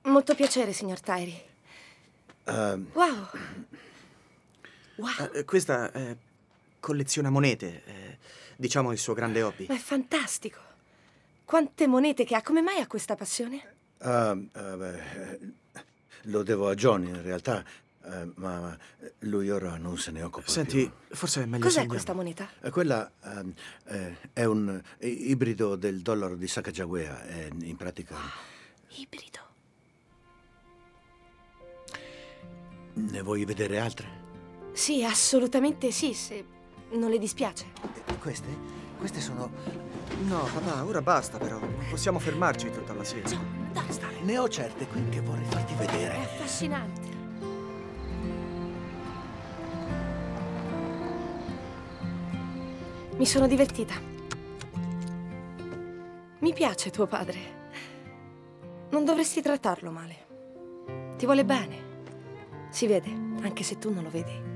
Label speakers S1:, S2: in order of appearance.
S1: Molto piacere, signor Tyree. Wow. Wow.
S2: Questa colleziona monete, diciamo il suo grande hobby.
S1: È fantastico. Quante monete che ha. Come mai ha questa passione?
S3: Beh, lo devo a Johnny, in realtà, ma lui ora non se ne occupa
S2: Senti,
S3: più.
S2: forse è meglio
S1: Cos'è
S2: se
S1: questa
S2: andiamo.
S1: moneta?
S3: Quella è un ibrido del dollaro di Sacagawea. È in pratica...
S1: Ibrido.
S3: Ne vuoi vedere altre?
S1: Sì, assolutamente sì, se non le dispiace.
S2: Queste? Queste sono... No, papà, ora basta però. Non possiamo fermarci tutta la sera.
S1: John, dai.
S3: Ne ho certe qui che vorrei farti
S1: È
S3: vedere.
S1: affascinante. Mi sono divertita. Mi piace tuo padre. Non dovresti trattarlo male. Ti vuole bene. Si vede, anche se tu non lo vedi.